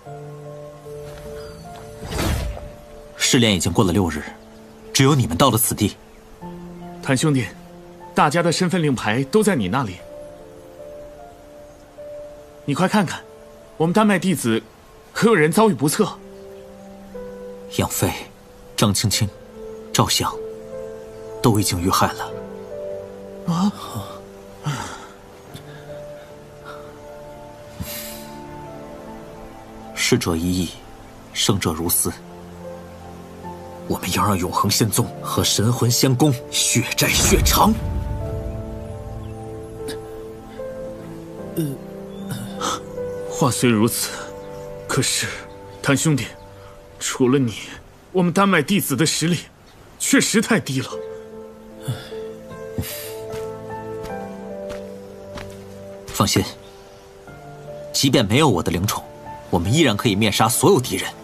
试炼已经过了6日，只有你们到了此地。 谭兄弟，大家的身份令牌都在你那里，你快看看，我们丹麦弟子可有人遭遇不测？ 杨飞、张青青、赵翔都已经遇害了。 啊！ 逝者已矣，生者如斯。我们要让永恒仙宗和神魂仙宫血债血偿。 话虽如此，可是谭兄弟，除了你，我们丹麦弟子的实力确实太低了。 放心，即便没有我的灵宠，我们依然可以灭杀所有敌人。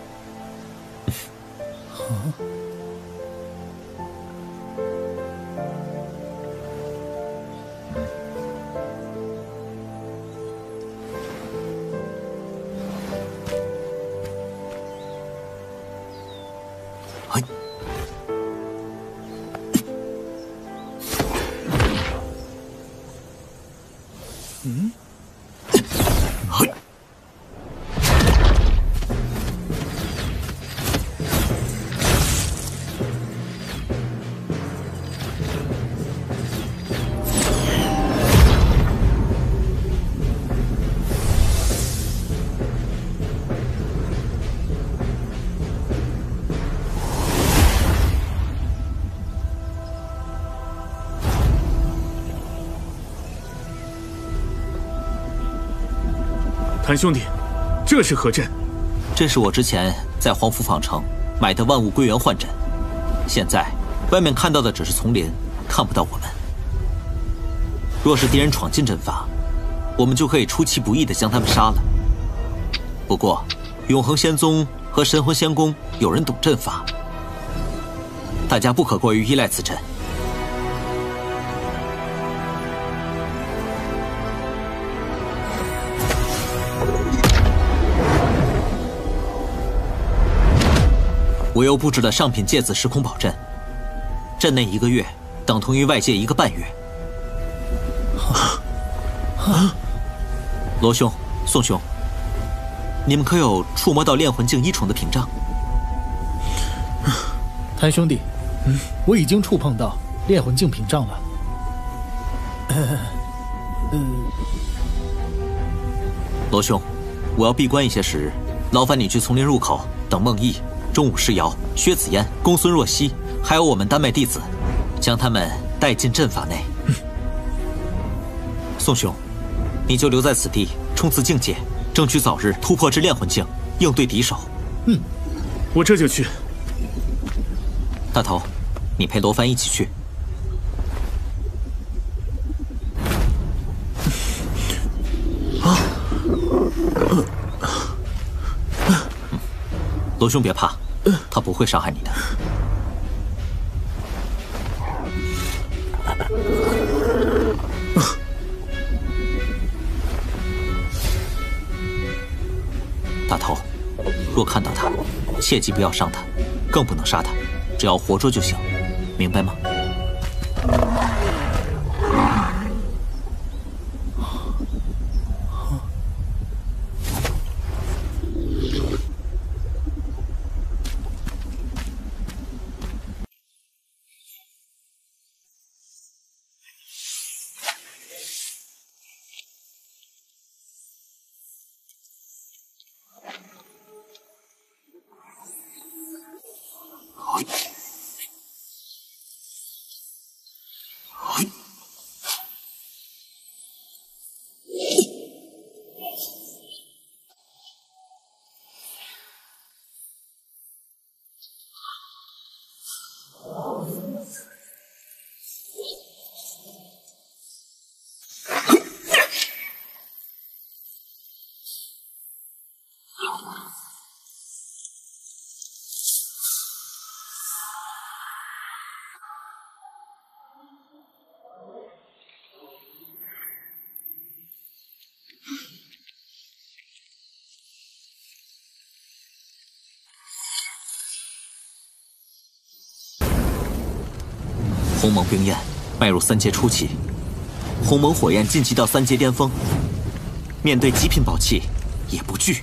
谭兄弟，这是何阵？ 这是我之前在黄府坊城买的万物归元幻阵。现在外面看到的只是丛林，看不到我们。若是敌人闯进阵法，我们就可以出其不意地将他们杀了。不过，永恒仙宗和神魂仙宫有人懂阵法，大家不可过于依赖此阵。我又布置了上品芥子时空宝阵，阵内1个月等同于外界1个半月。罗兄、宋兄，你们可有触摸到炼魂境1重的屏障？ 谭兄弟，我已经触碰到炼魂境屏障了。 罗兄，我要闭关一些时日，劳烦你去丛林入口等孟毅、钟武世瑶、薛子嫣、公孙若曦，还有我们丹麦弟子，将他们带进阵法内。宋兄，你就留在此地冲刺境界，争取早日突破至炼魂境，应对敌手。 我这就去。 大头，你陪罗帆一起去。罗兄别怕，他不会伤害你的。大头，若看到他，切记不要伤他，更不能杀他，只要活捉就行，明白吗？ 鸿蒙冰焰迈入3阶初期，鸿蒙火焰晋级到3阶巅峰，面对极品宝器也不惧。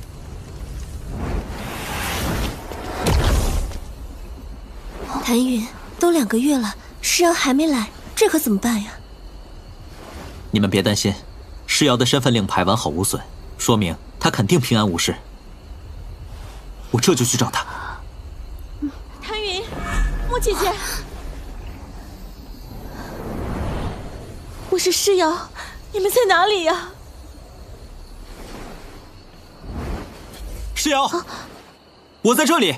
谭云，都2个月了，世瑶还没来，这可怎么办呀？ 你们别担心，世瑶的身份令牌完好无损，说明他肯定平安无事。我这就去找他。 谭云，莫姐姐，我是世瑶，你们在哪里呀？ 世瑶，我在这里。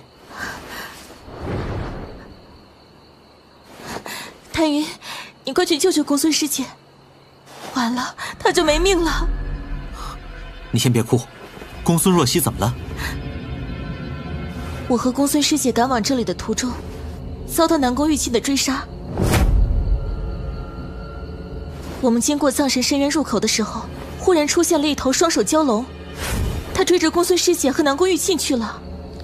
谭云，你快去救救公孙师姐，完了，她就没命了。 你先别哭，公孙若曦怎么了？ 我和公孙师姐赶往这里的途中，遭到南宫玉沁的追杀。我们经过藏神深渊入口的时候，忽然出现了一头双手蛟龙，他追着公孙师姐和南宫玉沁去了。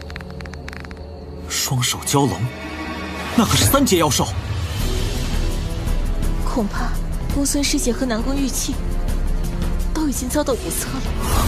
双手蛟龙，那可是3阶妖兽。 恐怕公孙师姐和南宫玉沁都已经遭到决策了。